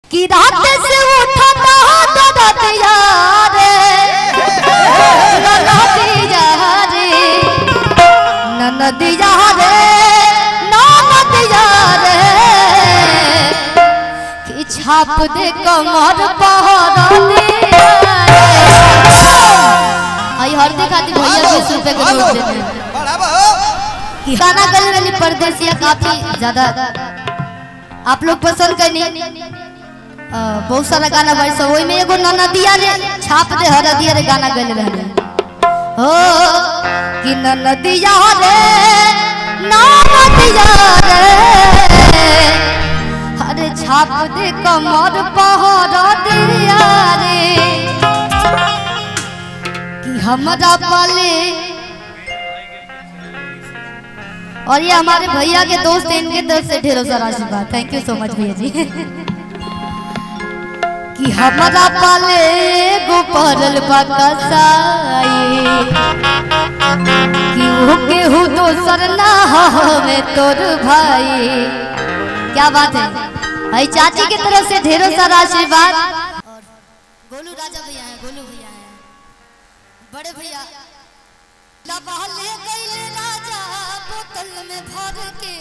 कि रात से उठता दर्द यारे ननदिया रे ननदिया रे ननदिया रे कि छाप दे कमर पहरा दिया आई हर दिखाती भैया 20 रुपए के नोट देते कि गाना गले वाली परदेसिया काफी ज्यादा आप लोग पसंद करनी बहुत सारा गाना भाई सब वही में एगो ननदिया रे छाप दे हर दिया रे गाना गले रहने हो कि ननदिया रे ननदिया रे अरे छाप दे कमर पहरा दिया रे कि हमरा पाले। और ये हमारे भैया के दोस्त हैं, इनके तरफ से ढेरों सारा आशीर्वाद। थैंक यू सो मच भैया जी। कि हमारा पाले गो परल बकसाई कि वो केहू दोसर ना हमें तोर भाई। क्या बात है भाई, चाची की तरफ से ढेरों सारा आशीर्वाद। और गोलू राजा भैया हैं, गोलू भैया हैं, बड़े भैया लबाले गईले राजा बोतल में भर के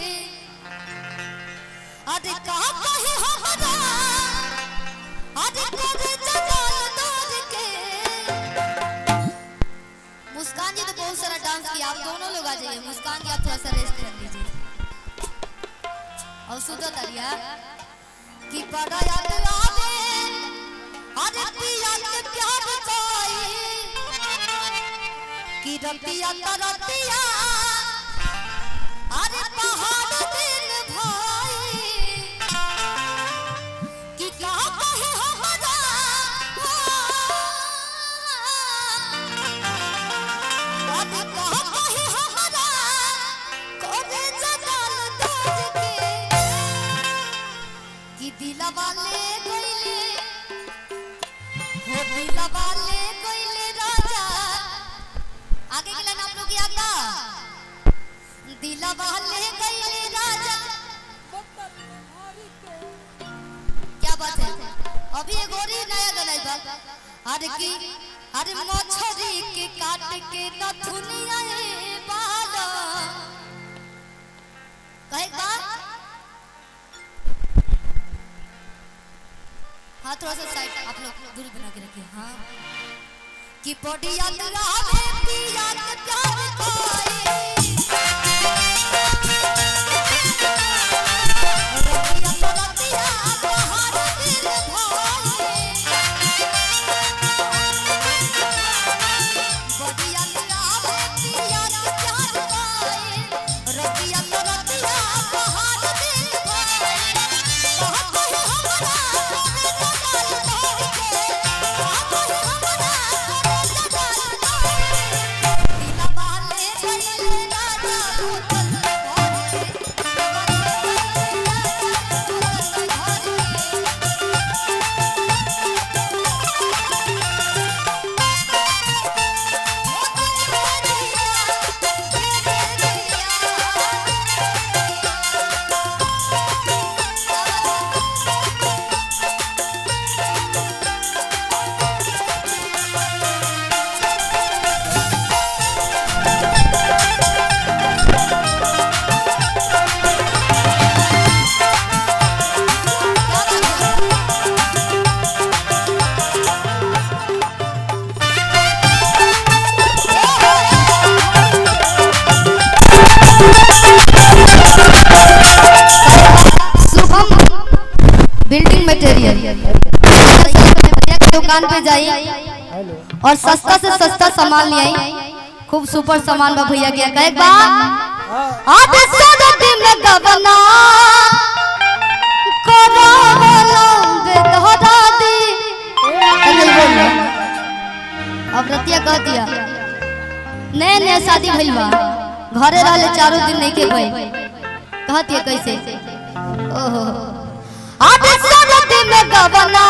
अरे कहा कहे हमरा अरे करे जजाल दौड़ के। मुस्कान जी तो बहुत सारा डांस किया, आप दोनों लोग आ जाइए। मुस्कान जी आप थोड़ा सा रेस्ट कर लीजिए। और सुधा तरिया कि बड़ा याद आवे अरे पिया के प्यार पाई कि रतिया तरतिया अरे पहाड़ दिन भाई कि कहा कहे हमरा अरे कहा कहे हमरा करे जजाल दौड़ के कि दिला वाले गईले हो दिला वाले गईले राजा। आगे के लाइन आप लोग याद था, दिला वाले गईले राजा। क्या बात है, अभी एक और ही नया गाना है। अरे की अरे मछरी के काट के नथुनिया बाला कहे बात। हाँ थोड़ा सा साइड आप लोग दूरी बना के रखिए। हाँ कि पड़िया लावे पिया के प्यार पाए रतिया रतिया बाहर दिल भाए पड़िया लावे पिया के प्यार पाए रतिया रतिया बाहर दिल भाए कहा कहे हमरा बिल्डिंग मटेरियल दुकान पे जाइए और सस्ता से सस्ता सामान ले आई। खूब सुपर सामान बा भैया के कहे बा आज सदती में गबना करावला बेदहरा दी। अब रतिया कह दिया नए नए शादी भइल बा घरे रहले 4 दिन नहीं के गई कहती है कैसे। ओहो आज सदती में गबना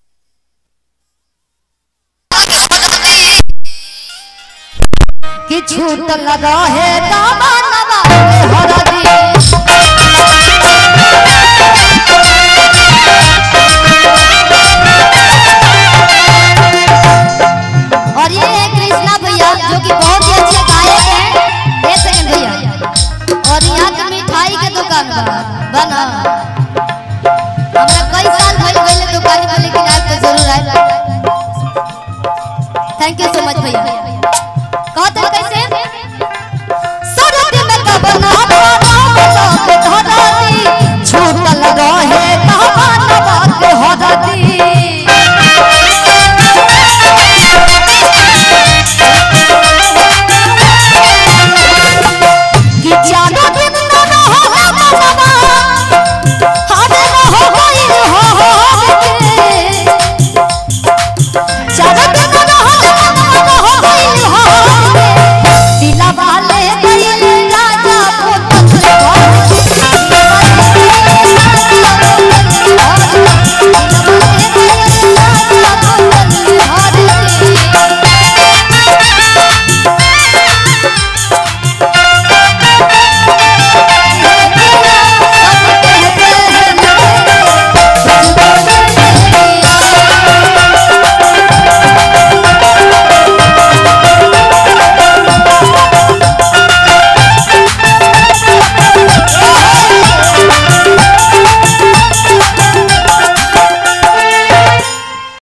कि छूटल रहे दामा